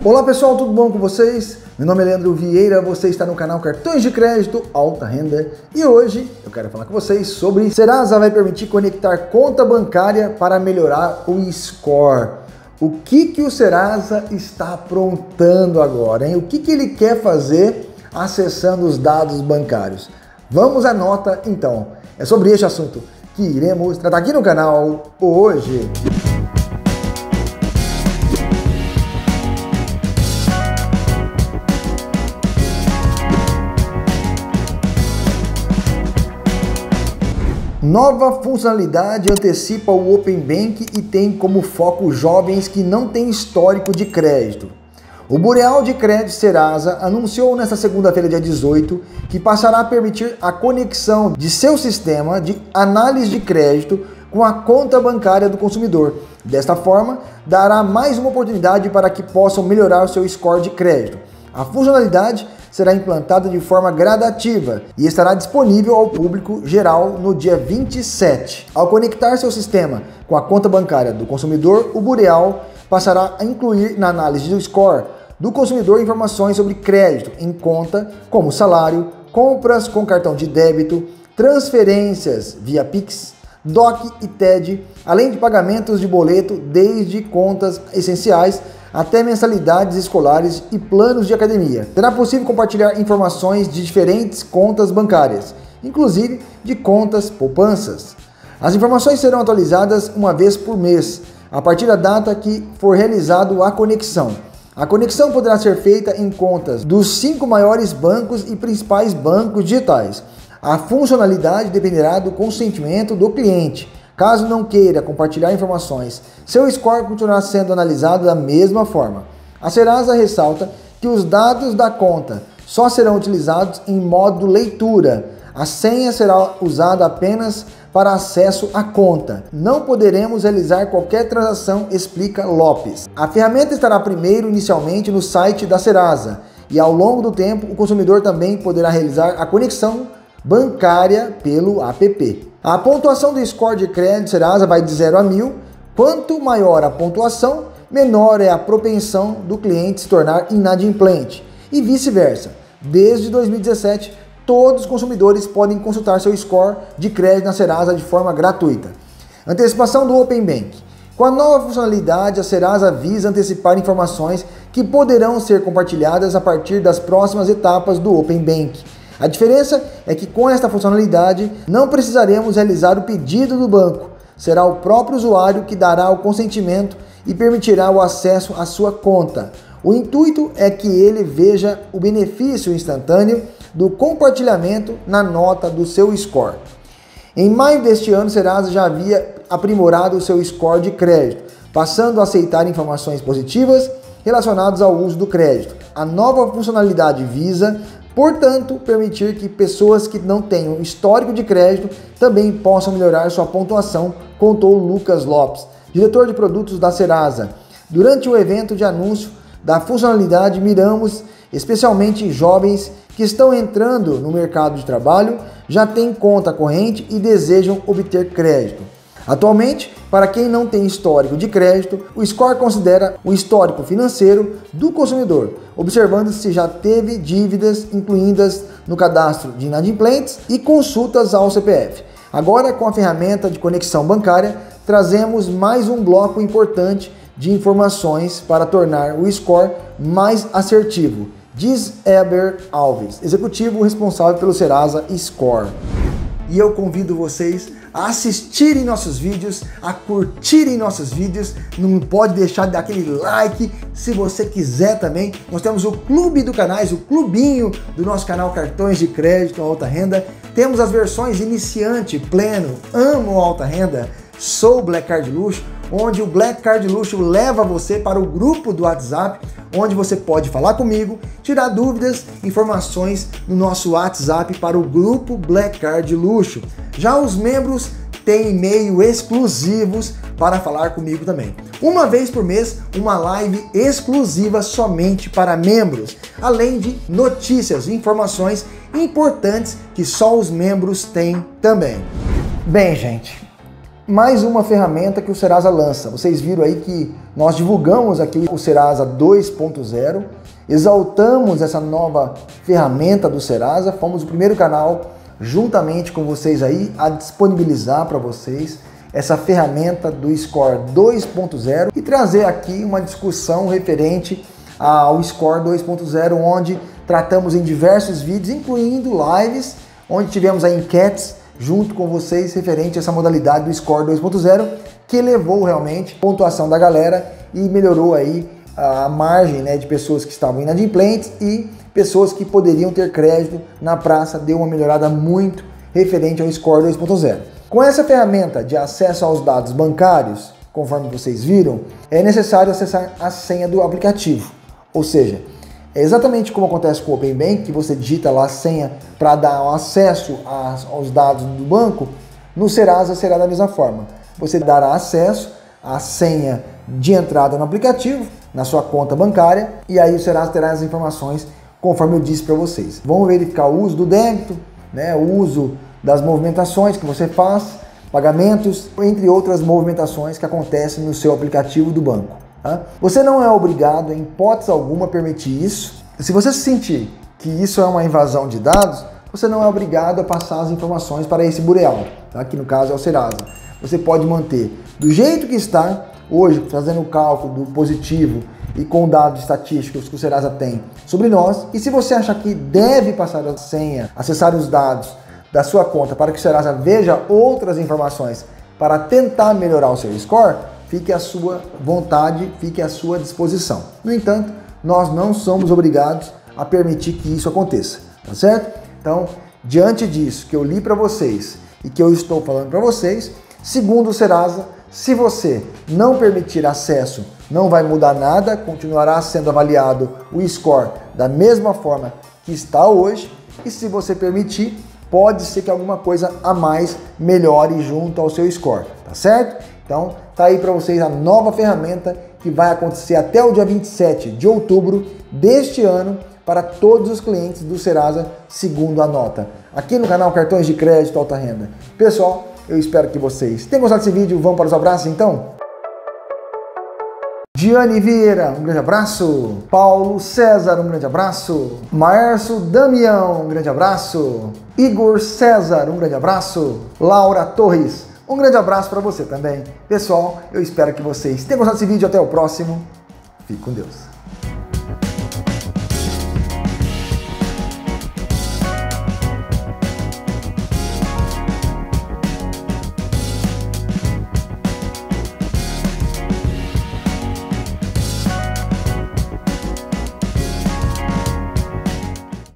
Olá pessoal, tudo bom com vocês? Meu nome é Leandro Vieira, você está no canal Cartões de Crédito Alta Renda e hoje eu quero falar com vocês sobre Serasa vai permitir conectar conta bancária para melhorar o score. O que o Serasa está aprontando agora, hein? O que ele quer fazer acessando os dados bancários? Vamos à nota então. É sobre este assunto que iremos tratar aqui no canal hoje. Nova funcionalidade antecipa o Open Bank e tem como foco jovens que não têm histórico de crédito. O Bureau de Crédito Serasa anunciou nesta segunda-feira, dia 18, que passará a permitir a conexão de seu sistema de análise de crédito com a conta bancária do consumidor. Desta forma, dará mais uma oportunidade para que possam melhorar o seu score de crédito. A funcionalidade será implantada de forma gradativa e estará disponível ao público geral no dia 27. Ao conectar seu sistema com a conta bancária do consumidor, o Bureau passará a incluir na análise do score do consumidor informações sobre crédito em conta, como salário, compras com cartão de débito, transferências via Pix, DOC e TED, além de pagamentos de boleto desde contas essenciais até mensalidades escolares e planos de academia. Será possível compartilhar informações de diferentes contas bancárias, inclusive de contas poupanças. As informações serão atualizadas uma vez por mês, a partir da data que for realizado a conexão. A conexão poderá ser feita em contas dos 5 maiores bancos e principais bancos digitais. A funcionalidade dependerá do consentimento do cliente. Caso não queira compartilhar informações, seu score continuará sendo analisado da mesma forma. A Serasa ressalta que os dados da conta só serão utilizados em modo leitura. A senha será usada apenas para acesso à conta. Não poderemos realizar qualquer transação, explica Lopes. A ferramenta estará primeiro inicialmente no site da Serasa e ao longo do tempo o consumidor também poderá realizar a conexão bancária pelo app. A pontuação do score de crédito Serasa vai de 0 a 1000. Quanto maior a pontuação, menor é a propensão do cliente se tornar inadimplente e vice-versa. Desde 2017, todos os consumidores podem consultar seu score de crédito na Serasa de forma gratuita. Antecipação do Open Bank. Com a nova funcionalidade, a Serasa visa antecipar informações que poderão ser compartilhadas a partir das próximas etapas do Open Bank. A diferença é que com esta funcionalidade não precisaremos realizar o pedido do banco. Será o próprio usuário que dará o consentimento e permitirá o acesso à sua conta. O intuito é que ele veja o benefício instantâneo do compartilhamento na nota do seu score. Em maio deste ano, Serasa já havia aprimorado o seu score de crédito, passando a aceitar informações positivas relacionadas ao uso do crédito. A nova funcionalidade visa, portanto, permitir que pessoas que não tenham histórico de crédito também possam melhorar sua pontuação, contou Lucas Lopes, diretor de produtos da Serasa. Durante o evento de anúncio da funcionalidade, miramos especialmente jovens que estão entrando no mercado de trabalho, já têm conta corrente e desejam obter crédito. Atualmente, para quem não tem histórico de crédito, o score considera o histórico financeiro do consumidor, observando se já teve dívidas incluídas no cadastro de inadimplentes e consultas ao CPF. Agora, com a ferramenta de conexão bancária, trazemos mais um bloco importante de informações para tornar o score mais assertivo, diz Heber Alves, executivo responsável pelo Serasa Score. E eu convido vocês a assistirem nossos vídeos, a curtirem nossos vídeos, não pode deixar de dar aquele like, se você quiser também. Nós temos o clube do canais, o clubinho do nosso canal Cartões de Crédito Alta Renda. Temos as versões iniciante, pleno, amo alta renda, sou Black Card Luxo, onde o Black Card Luxo leva você para o grupo do WhatsApp, onde você pode falar comigo, tirar dúvidas, informações no nosso WhatsApp para o grupo Black Card Luxo. Já os membros têm e-mail exclusivos para falar comigo também. Uma vez por mês, uma live exclusiva somente para membros, além de notícias e informações importantes que só os membros têm também. Bem, gente, mais uma ferramenta que o Serasa lança. Vocês viram aí que nós divulgamos aqui o Serasa 2.0, exaltamos essa nova ferramenta do Serasa, fomos o primeiro canal, juntamente com vocês aí, a disponibilizar para vocês essa ferramenta do Score 2.0 e trazer aqui uma discussão referente ao Score 2.0, onde tratamos em diversos vídeos, incluindo lives, onde tivemos aí enquetes junto com vocês referente a essa modalidade do Score 2.0, que elevou realmente a pontuação da galera e melhorou aí a margem, né, de pessoas que estavam inadimplentes e pessoas que poderiam ter crédito na praça, deu uma melhorada muito referente ao Score 2.0. Com essa ferramenta de acesso aos dados bancários, conforme vocês viram, é necessário acessar a senha do aplicativo, ou seja, é exatamente como acontece com o Open Bank, que você digita lá a senha para dar acesso aos dados do banco. No Serasa será da mesma forma. Você dará acesso à senha de entrada no aplicativo, na sua conta bancária, e aí o Serasa terá as informações conforme eu disse para vocês. Vamos verificar o uso do débito, né, o uso das movimentações que você faz, pagamentos, entre outras movimentações que acontecem no seu aplicativo do banco. Você não é obrigado, em hipótese alguma, a permitir isso. Se você sentir que isso é uma invasão de dados, você não é obrigado a passar as informações para esse bureau, tá? Que no caso é o Serasa. Você pode manter do jeito que está, hoje, fazendo o cálculo do positivo e com dados estatísticos que o Serasa tem sobre nós. E se você achar que deve passar a senha, acessar os dados da sua conta para que o Serasa veja outras informações para tentar melhorar o seu score, fique à sua vontade, fique à sua disposição. No entanto, nós não somos obrigados a permitir que isso aconteça, tá certo? Então, diante disso que eu li para vocês e que eu estou falando para vocês, segundo o Serasa, se você não permitir acesso, não vai mudar nada, continuará sendo avaliado o score da mesma forma que está hoje, e se você permitir, pode ser que alguma coisa a mais melhore junto ao seu score, tá certo? Então, tá aí para vocês a nova ferramenta que vai acontecer até o dia 27 de outubro deste ano para todos os clientes do Serasa, segundo a nota, aqui no canal Cartões de Crédito Alta Renda. Pessoal, eu espero que vocês tenham gostado desse vídeo. Vamos para os abraços, então? Diane Vieira, um grande abraço. Paulo César, um grande abraço. Maércio Damião, um grande abraço. Igor César, um grande abraço. Laura Torres, um grande abraço para você também. Pessoal, eu espero que vocês tenham gostado desse vídeo. Até o próximo. Fique com Deus.